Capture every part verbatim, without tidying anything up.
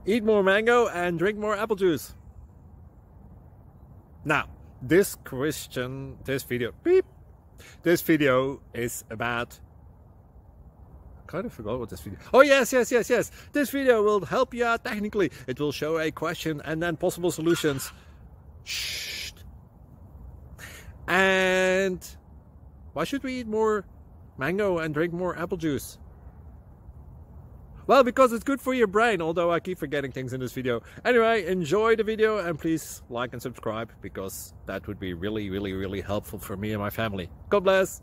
eat more mango and drink more apple juice. Now, this question, this video, beep, this video is about, I kind of forgot what this video, oh yes, yes, yes, yes, this video will help you out technically. It will show a question and then possible solutions. Shh. And why should we eat more mango and drink more apple juice? Well, because it's good for your brain, although I keep forgetting things in this video. Anyway, enjoy the video and please like and subscribe, because that would be really, really, really helpful for me and my family. God bless!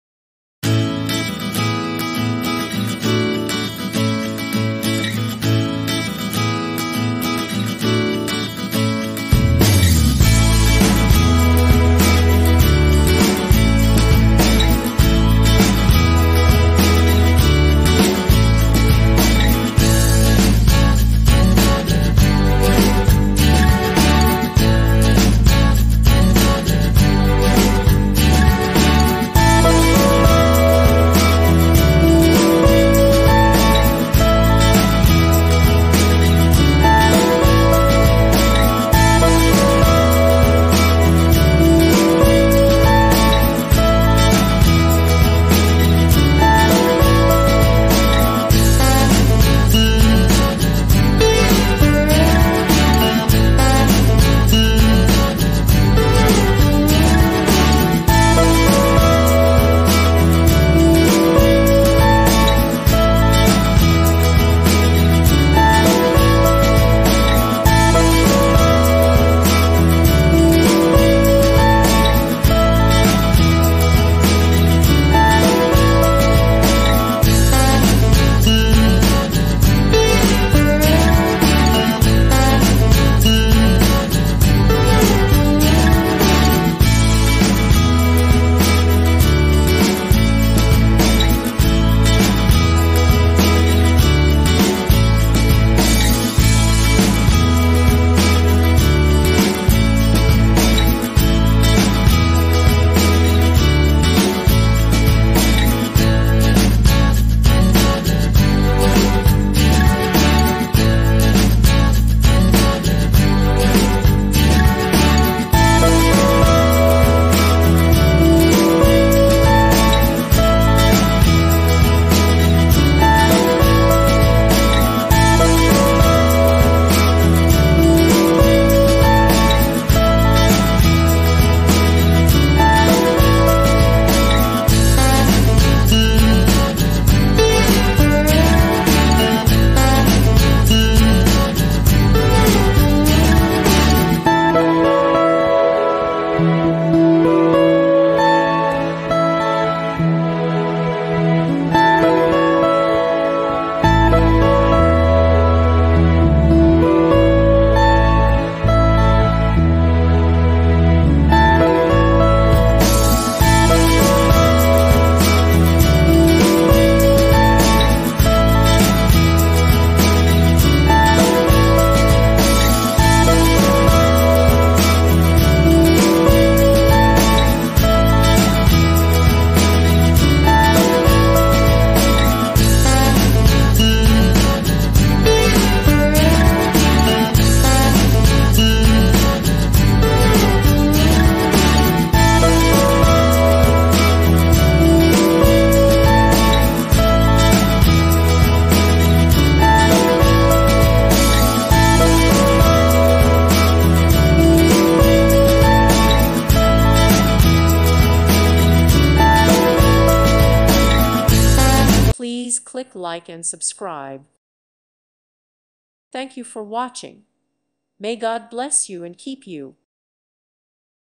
Please click like and subscribe. Thank you for watching. May God bless you and keep you.